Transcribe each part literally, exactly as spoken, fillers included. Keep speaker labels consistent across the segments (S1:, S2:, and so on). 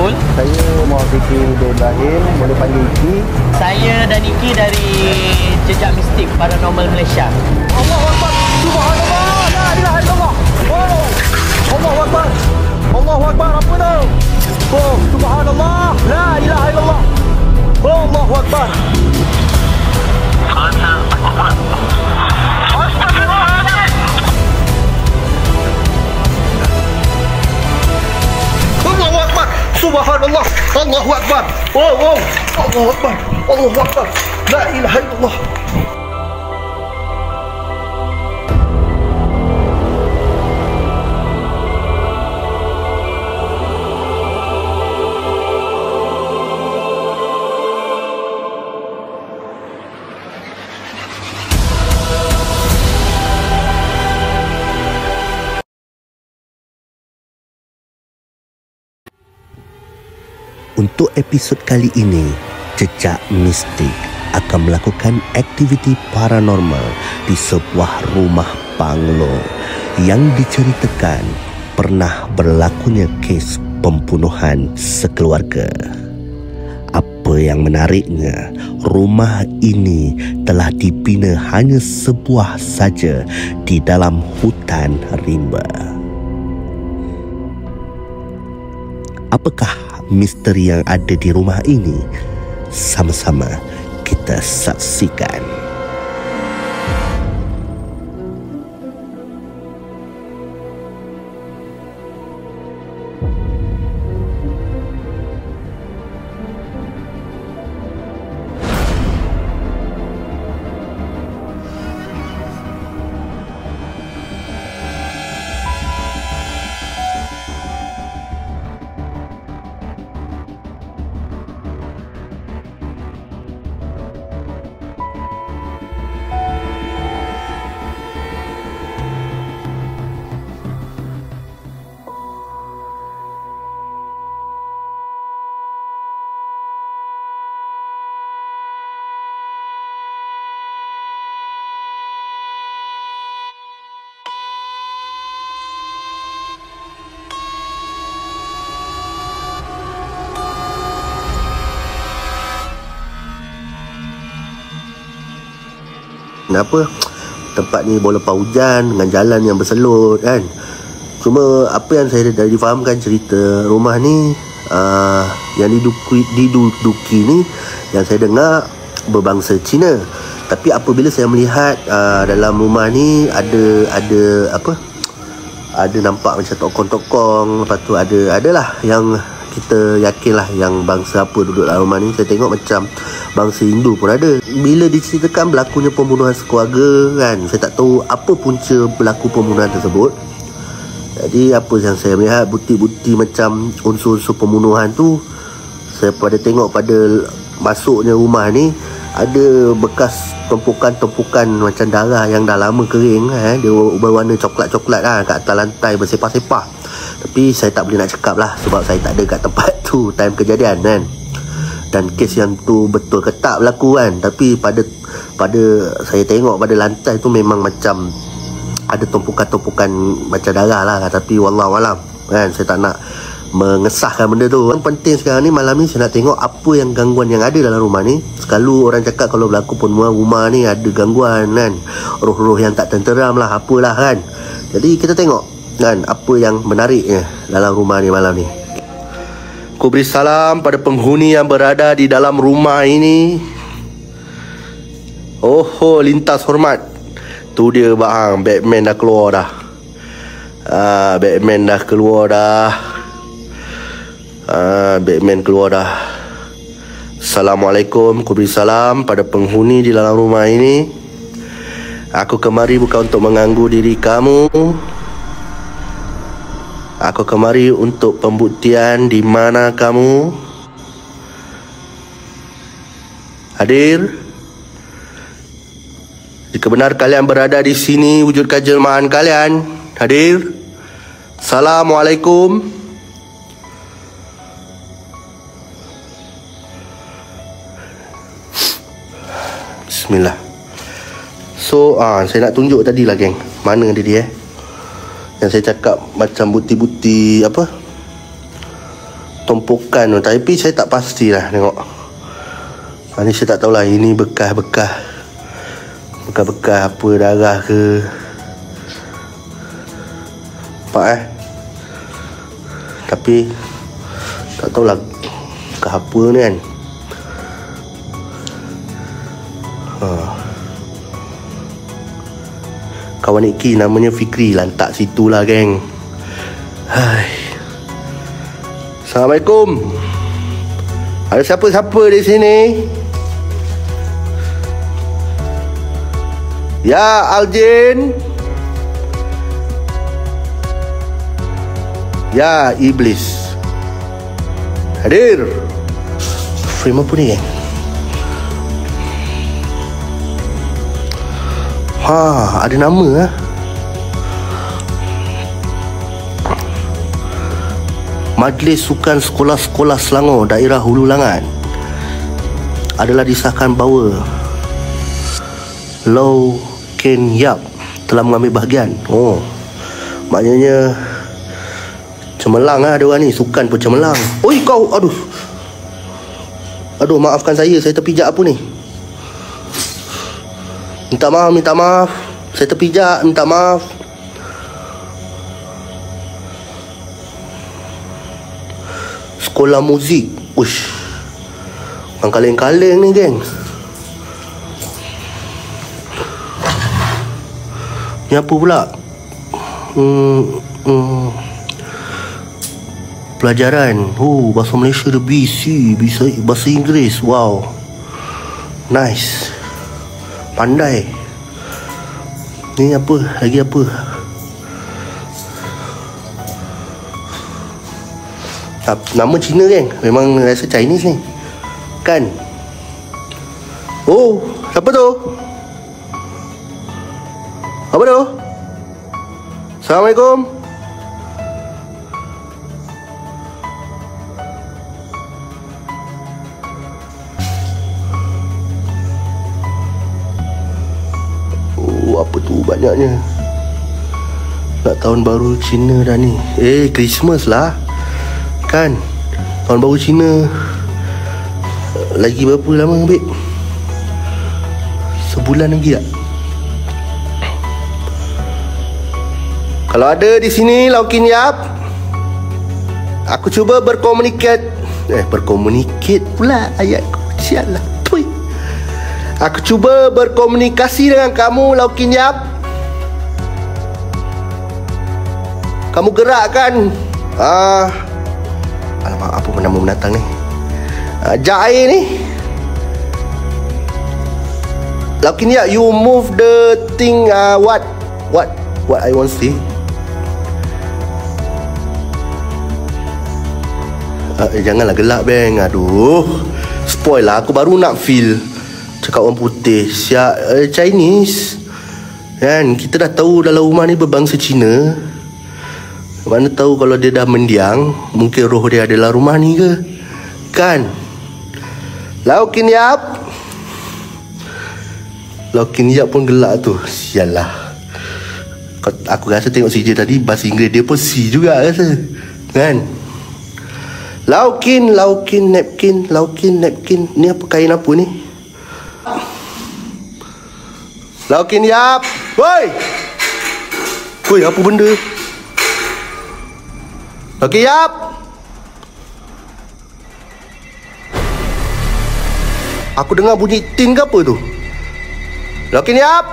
S1: Betul.
S2: Saya Muhammad Fikri Ibrahim, boleh panggil Iki.
S1: Saya dan Iki dari Jejak Mistik Paranormal Malaysia.
S2: Allahu Akbar. Subhanallah. La ilaha illallah. Oh. Allahu Akbar. Allahu Akbar. Apa tu? Oh, subhanallah. La ilaha illallah. Oh, Allahu Akbar. Allahu Akbar. Subhanallah. Allahu Akbar. Oh, oh. Allahu Akbar. Allahu Akbar. La ilaha illallah.
S3: Untuk episod kali ini, Jejak Mistik akan melakukan aktiviti paranormal di sebuah rumah banglo yang diceritakan pernah berlakunya kes pembunuhan sekeluarga. Apa yang menariknya, rumah ini telah dibina hanya sebuah saja di dalam hutan rimba. Apakah misteri yang ada di rumah ini? Sama-sama kita saksikan. Kenapa tempat ni boleh lepas hujan dengan jalan yang berselut kan. Cuma apa yang saya dah difahamkan cerita rumah ni uh, yang diduki, diduduki ni yang saya dengar berbangsa Cina. Tapi apabila saya melihat uh, dalam rumah ni ada ada apa? Ada nampak macam tokong-tokong, lepas tu ada adalah yang kita yakinlah yang bangsa apa duduk dalam rumah ni. Saya tengok macam bangsa Hindu pun ada. Bila diceritakan berlakunya pembunuhan sekeluarga kan, saya tak tahu apa punca berlaku pembunuhan tersebut. Jadi apa yang saya melihat, bukti-bukti macam unsur-unsur pembunuhan tu, saya pada tengok pada masuknya rumah ni ada bekas tumpukan-tumpukan macam darah yang dah lama kering eh. Dia berwarna coklat-coklat lah kat atas lantai bersepah-sepah. Tapi saya tak boleh nak cakap lah sebab saya tak ada kat tempat tu time kejadian kan. Dan kes yang tu betul ke tak berlaku kan. Tapi pada pada saya tengok pada lantai tu memang macam ada tumpukan-tumpukan macam darah lah. Tapi wallahualam kan, saya tak nak mengesahkan benda tu. Yang penting sekarang ni, malam ni saya nak tengok apa yang gangguan yang ada dalam rumah ni. Selalu orang cakap kalau berlaku pembunuhan rumah ni ada gangguan kan, roh-roh yang tak tenteram lah, apalah kan. Jadi kita tengok kan apa yang menariknya dalam rumah ni malam ni. Aku beri salam pada penghuni yang berada di dalam rumah ini. Oh, oh lintas hormat. Tu dia bang, Batman dah keluar dah. Ah, Batman dah keluar dah. Ah, Batman keluar dah. Assalamualaikum. Aku beri salam pada penghuni di dalam rumah ini. Aku kemari bukan untuk mengganggu diri kamu. Aku kemari untuk pembuktian di mana kamu hadir. Jika benar kalian berada di sini, wujudkan jelmaan kalian. Hadir. Assalamualaikum. Bismillah. So, ah, saya nak tunjuk tadi lah geng. Mana dia dia eh? Yang saya cakap macam bukti-bukti apa? tumpukan tu. Tapi saya tak pastilah tengok. Ha, ni saya tak tahulah ini bekas-bekas bekas-bekas apa, darah ke apa eh. Tapi tak tahulah bekas apa ni kan. Ha. Kawan Iki namanya Fikri, lantak situ lah geng. Hai. Assalamualaikum. Ada siapa-siapa di sini? Ya, Aljin. Ya, Iblis. Hadir. Frame apa ni, geng? Ha, ada nama ah. Majlis Sukan Sekolah-Sekolah Selangor Daerah Hulu Langat adalah disahkan bahawa Lau Ken Yap telah mengambil bahagian. Oh, maknanya cemerlang lah dia orang ni. Sukan pun cemerlang. Oi kau, aduh. Aduh, maafkan saya, saya terpijak apa ni? Minta maaf, minta maaf. Saya terpijak, minta maaf. Sekolah muzik. Uish. Orang kaleng-kaleng ni, geng. Ni apa pula? Hmm, hmm. Pelajaran. Oh, bahasa Malaysia ada B C, bisa bahasa Inggeris. Wow. Nice. Pandai. Ni apa? Lagi apa? Nama Cina kan? Memang rasa Chinese ni. Kan? Oh, siapa tu? Apa tu? Assalamualaikum. Oh, apa tu banyaknya? Nak tahun baru Cina dah ni. Eh, Christmas lah. Kan? Tahun baru Cina lagi berapa lama, babe? Sebulan lagi tak? Kalau ada di sini Laukin Yap, aku cuba berkomunikat. Eh, berkomunikat pula ayat aku. Sialah. Tui. Aku cuba berkomunikasi dengan kamu, Laukin Yap. Kamu gerakkan Ah, alamak, apa nama binatang ni? Uh, Jai ni. Laukin Yap, you move the thing. uh, What What What I want to see. uh, eh, Janganlah gelak, bang. Aduh, spoil lah. Aku baru nak feel cakap orang putih. Siap uh, Chinese. Kan, kita dah tahu dalam rumah ni berbangsa Cina. Mana tahu kalau dia dah mendiang, mungkin roh dia adalah rumah ni ke? Kan? Laukin Yap. Laukin Yap pun gelak tu. Sialah. Aku rasa tengok C J tadi, bahasa Inggeris dia pun C juga rasa. Kan? Laukin, Laukin, napkin, Laukin, napkin. Ni apa, kain apa ni? Laukin Yap. Woi! Woi, apa benda? Laukin Yap. Aku dengar bunyi tin ke apa tu? Laukin Yap.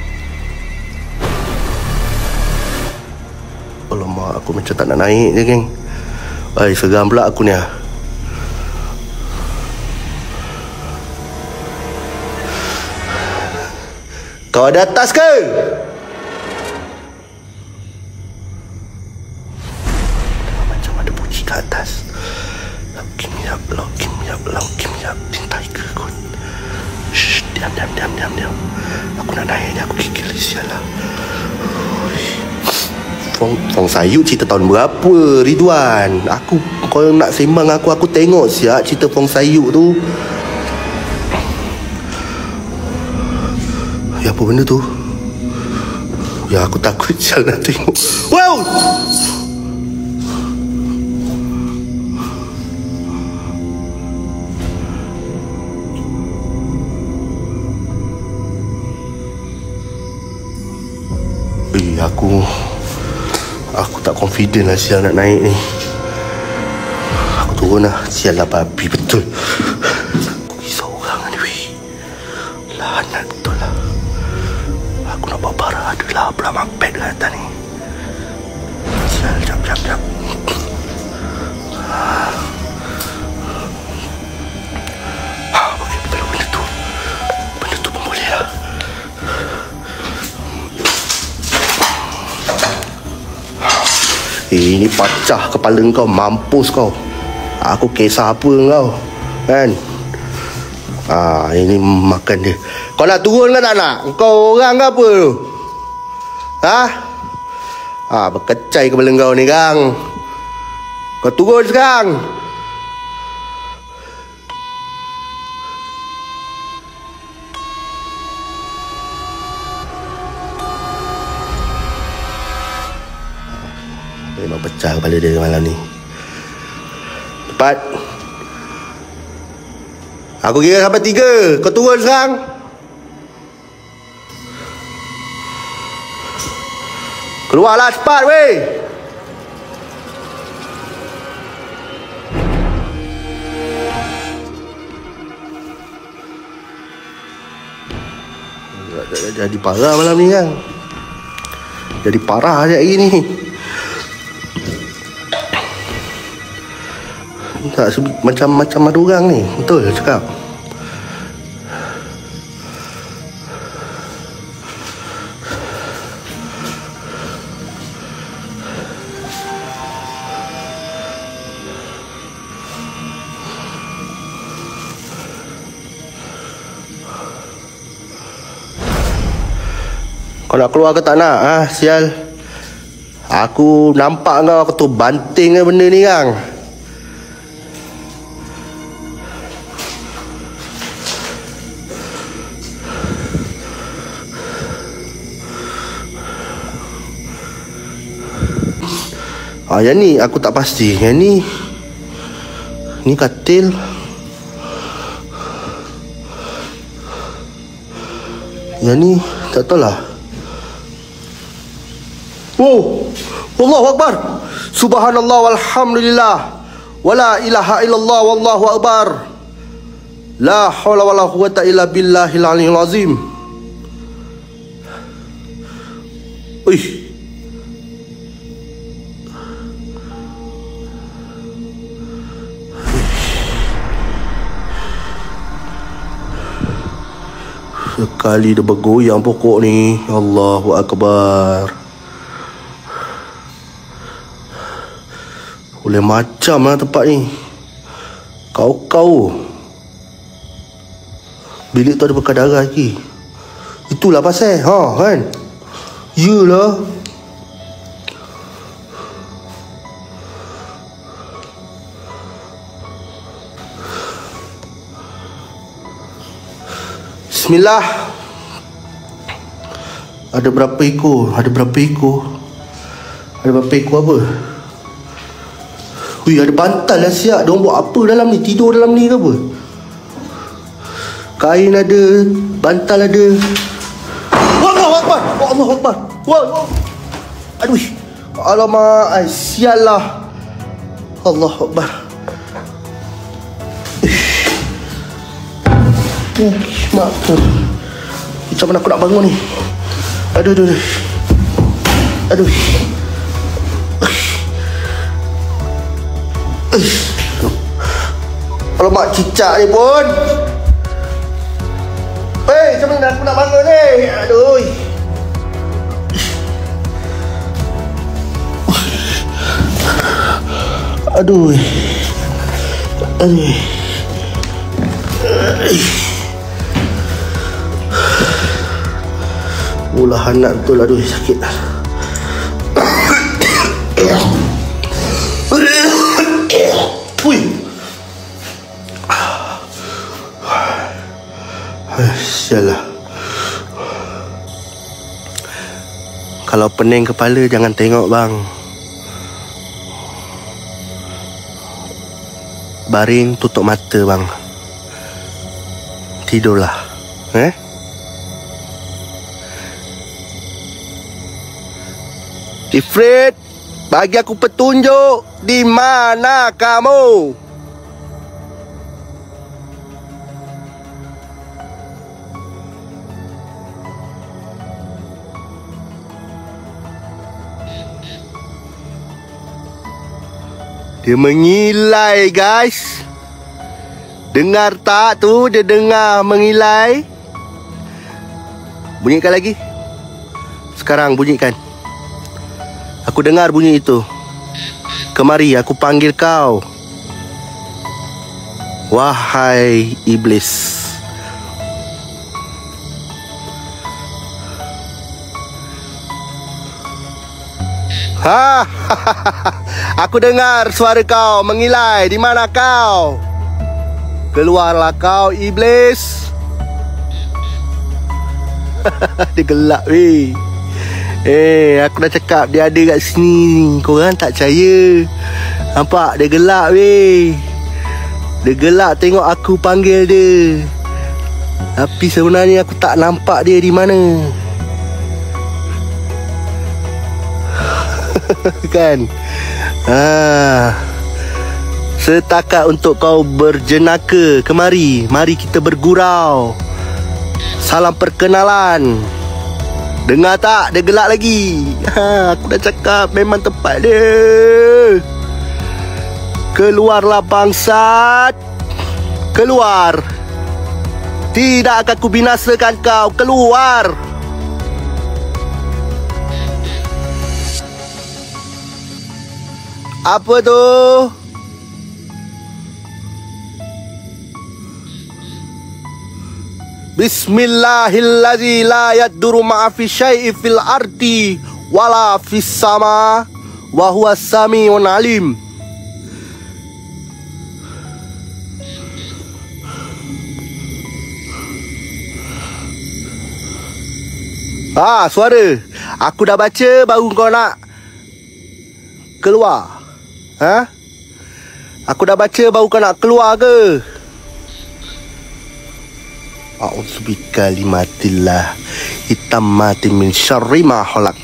S3: Alamak, aku macam tak nak naik je, geng. Ay, seram pula aku ni. Kau ada atas ke? Macam ada bunyi ke atas. Laukin Yap, Laukin Yap, Laukin Yap. Tintai ke kot? Shh, diam, diam, diam, diam, diam. Aku nak naik ni, aku kikil sialah. Fong, Fong Sayuk cerita tahun berapa, Ridwan? Aku, kau nak sembang aku, aku tengok siap cerita Fong Sayuk tu. Ya, apa benda tu? Ya, aku takut sial nak tengok. Wow! aku Aku tak confident lah sial nak naik ni. Aku turun lah. Sial lah babi betul. Aku risau orang ni weh. Lahanat betul lah. Aku nak bawa barang adalah belah mampet kat atas ni. Sial, jap, jap, jap. Eh, ini pecah kepala kau, mampus kau. Aku kisah apa kau, kan? Ah, ini makan dia. Kau nak turun ke tak nak? Kau orang ke apa tu? Ha? Ah, berkecai kepala kau ni, Kang. Kau turun sekarang. Memang pecah kepala dia malam ni. Cepat. Aku kira sampai tiga. Kau turun sekarang. Keluarlah cepat weh. Jadi parah malam ni kan. Jadi parah je hari ni. Tak macam-macam ada orang ni. Betul cakap. Kau nak keluar ke tak nak? Ha, sial. Aku nampak kau aku tu banting ke benda ni, Kang. Ah, yang ni aku tak pasti. Yang ni ni katil. Yang ni tak tahu lah. Wow, Allahu Akbar. Subhanallah walhamdulillah. Wala ilaha illallah wallahu akbar. La hawla wala quwwata illa billahil aliyil azim. Uish. Sekali dia bergoyang pokok ni. Allahu Akbar. Boleh macam lah tempat ni. Kau-kau. Bilik tu ada bekas darah lagi. Itulah pasal. Ha kan. Yelah. Bismillah. Ada berapa ekor? Ada berapa ekor? Ada berapa ekor apa? Wih, ada bantal lah siap. Diorang buat apa dalam ni? Tidur dalam ni ke apa? Kain ada, bantal ada. Allahu Akbar. Allahu Akbar. Wah. Aduh. Alamak, ai sial lah. Allahu Akbar. Uh, mak tu. Macam mana aku nak bangun ni? Aduh, aduh, aduh. Aduh. Kalau mak cicak ni pun. Hei, macam mana aku nak bangun ni? Aduh. Aduh. Aduh. Ulah anak betul. Aduh, sakit. Ui. Sialah. Kalau pening kepala jangan tengok bang. Baring, tutup mata bang. Tidurlah. Eh? Ifrit, bagi aku petunjuk. Di mana kamu? Dia mengilai, guys. Dengar tak tu? Dia dengar mengilai. Bunyikan lagi. Sekarang bunyikan. Aku dengar bunyi itu. Kemari, aku panggil kau. Wahai iblis. Ha, aku dengar suara kau mengilai. Di mana kau? Keluarlah kau, iblis. Dia gelak, weh. Eh, aku dah cakap dia ada kat sini. Korang tak percaya. Nampak dia gelak, weh. Dia gelak tengok aku panggil dia. Tapi sebenarnya aku tak nampak dia di mana. Kan? Ah. Setakat untuk kau berjenaka. Kemari, mari kita bergurau. Salam perkenalan. Dengar tak? Dia gelak lagi. Ha, aku dah cakap memang tempat dia. Keluarlah bangsat. Keluar. Tidak akan ku binasakan kau. Keluar. Apa tu? Bismillahirrahmanirrahim. La yadurru ma'afi syai'i fil ardi wala fis sama wa huwas samiun alim. Ah, suara. Aku dah baca baru kau nak keluar. Ha? Aku dah baca baru kau nak keluar ke? A'udzubikalimatillah hitammati min syarri ma khalaq.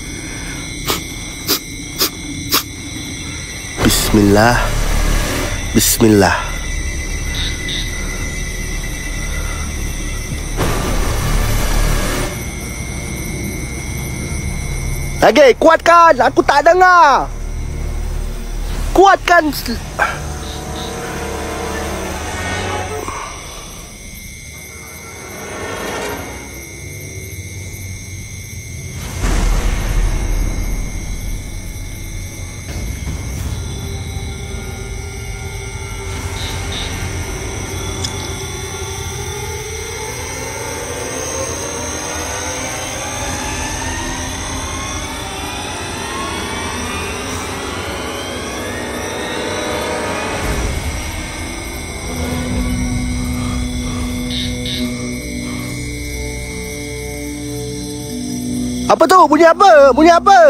S3: Bismillah. Bismillah. Lagi, kuatkan. Aku tak dengar. Kuatkan. Apa tu? Bunyi apa? Bunyi apa?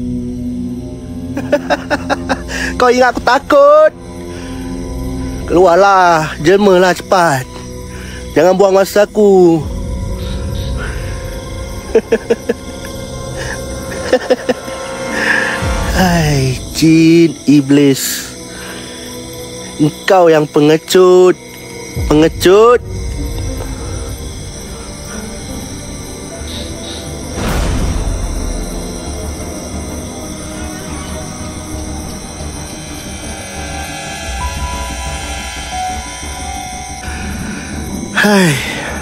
S3: Kau ingat aku takut? Keluarlah. Jelmalah cepat. Jangan buang masa aku. Hai, jin iblis. Engkau yang pengecut. Pengecut. Hai.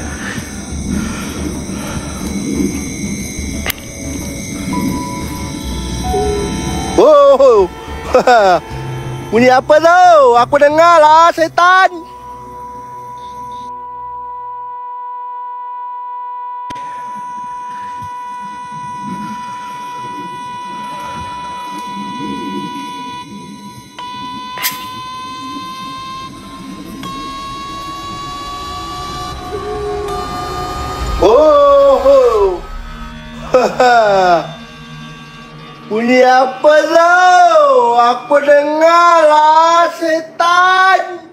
S3: Oh. Bunyi apa tu? Aku dengar lah, setan. Oh, bunyi apa tu? Aku dengar lah, setan.